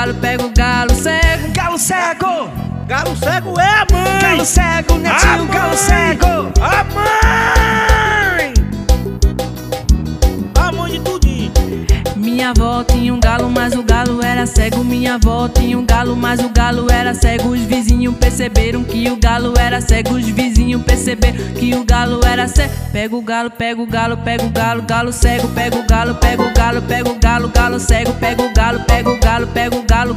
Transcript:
galo, pega o galo cego. Galo cego. Galo cego é a mãe. Galo cego, netinho, galo cego. A mãe. A mãe de tudinho. Minha avó tinha um galo, mas o galo era cego. Minha avó tinha um galo, mas o galo era cego. Os vizinhos perceberam que o galo era cego. Os vizinhos perceberam que o galo era cego. Pega o galo, pega o galo, pega o galo, galo cego. Pega o galo, pega o galo, pega o galo, galo cego. Pega o galo, pega o galo, pega o galo,